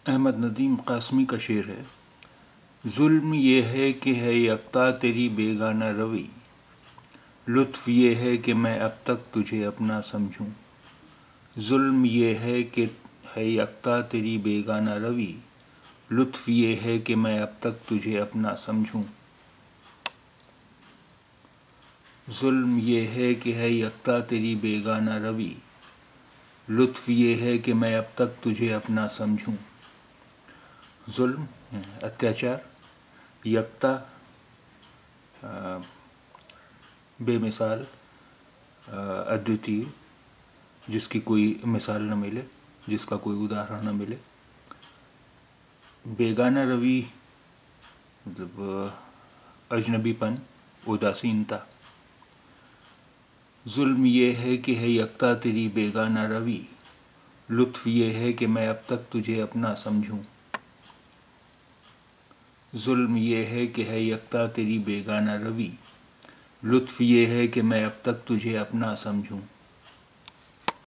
احمد ندیم قاسمی کا شعر ہے۔ ظلم یہ ہے کہ ہے یکتا تیری بیگانہ روی، لطف یہ ہے کہ میں اب تک تجھے اپنا سمجھوں۔ ظلم یہ ہے کہ ہے یکتا تیری بیگانہ روی، لطف یہ ہے کہ میں اب تک تجھے اپنا سمجھوں۔ ظلم یہ ہے کہ ہے یکتا تیری بیگانہ روی، لطف یہ ہے کہ میں اب تک تجھے اپنا سمجھوں۔ ظلم اتیاچار، یکتا بے مثال، ادویتی، جس کی کوئی مثال نہ ملے، جس کا کوئی اداہرن نہ ملے۔ بیگانہ روی مطلب اجنبی پن، اداسینتا۔ ظلم یہ ہے کہ ہے یکتا تیری بیگانہ روی، لطف یہ ہے کہ میں اب تک تجھے اپنا سمجھوں۔ ظلم یہ ہے کہ ہے یکتا تیری بیگانہ روی، لطف یہ ہے کہ میں اب تک تجھے اپنا سمجھوں۔